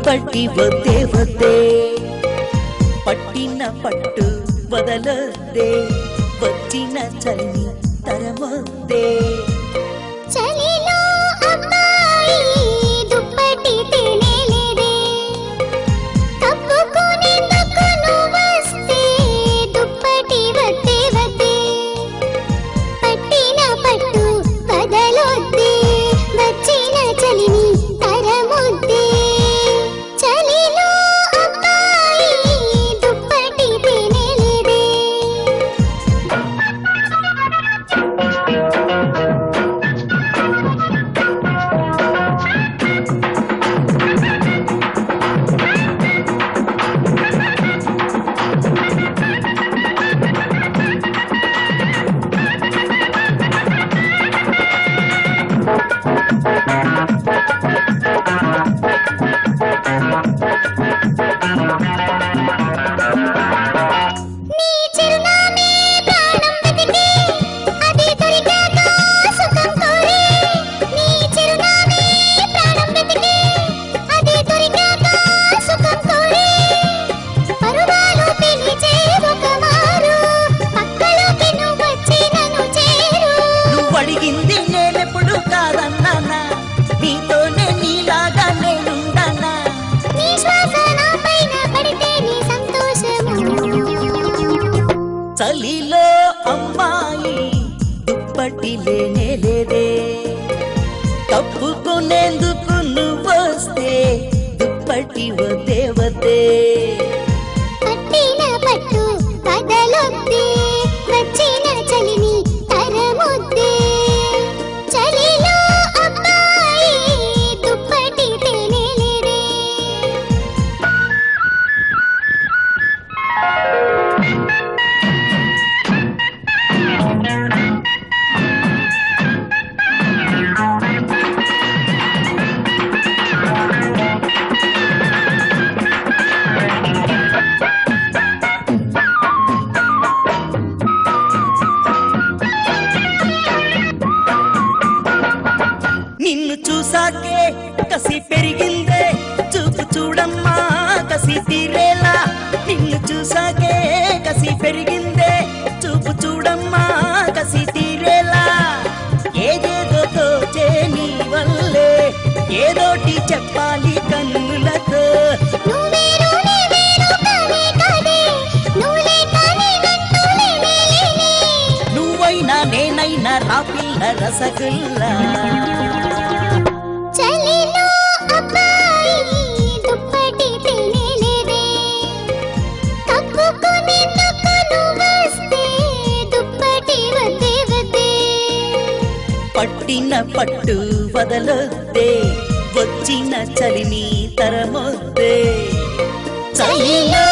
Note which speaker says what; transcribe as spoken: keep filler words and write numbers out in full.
Speaker 1: దుప్పటి వద్దే వద్దే పట్టిన పట్టు వదలొద్దే వచ్చిన చలి తరమొద్దే
Speaker 2: చలిలో అమ్మాయి దుప్పటి తేనేలేదే తప్పుకునేందుకు నువ్వొస్తే దుప్పటి వద్దే వద్దే పట్టిన పట్టు వదలొద్దే వచ్చిన చలిని తరమొద్దే చలిలో అమ్మాయి దుప్పటి తేనేలేదే నీ చిరునామే ప్రాణం వెతికి అది దొరికాక సుఖం కోరే నీ చిరునామే ప్రాణం వెతికి అది దొరికాక సుఖం కోరే పరువాలు పిలిచే ఒక మారు పక్కలోకి నువ్వొచ్చి నన్ను చేరు
Speaker 1: నువ్వు అడిగింది నేనెప్పుడు కాదన్నానా నీతోనే నీలాగా నేనుండానా
Speaker 2: నీ శ్వాస నా పైన పడితే నీ సంతోషము
Speaker 1: చలిలో అమ్మాయి దుప్పటి లేనే లేదే తప్పుకునేందుకు నువ్వొస్తే దుప్పటి వద్దే వద్దే
Speaker 2: పట్టిన పట్టు వదలొద్దే వచ్చిన చలిని తరమొద్దే చలిలో అమ్మాయి దుప్పటి తేనేలేదే
Speaker 1: నిన్ను చూసాకే కసి పెరిగిందే చూపు చూడమ్మా కసి తీరేలా నిన్ను చూసాకే కసి పెరిగిందే చూపు చూడమ్మా కసి తీరేలా ఏదేదో తోచే నీ వల్లే ఏదోటి చెప్పాలి కన్నులతో
Speaker 2: నువ్వేరు నీవేరు కానే కాదే నువ్వులే కానే నన్ను లేనే లేనే
Speaker 1: నువ్వైనా నేనైనా రా పిల్ల రసగుల్లా
Speaker 2: చలిలో అబ్బాయి దుప్పటి తేనేలేదే తప్పుకునేందుకు నువ్వొస్తే దుప్పటి వద్దే వద్దే
Speaker 1: పట్టిన పట్టు వదలొద్దే వచ్చిన చలిని తరమొద్దే చలిలో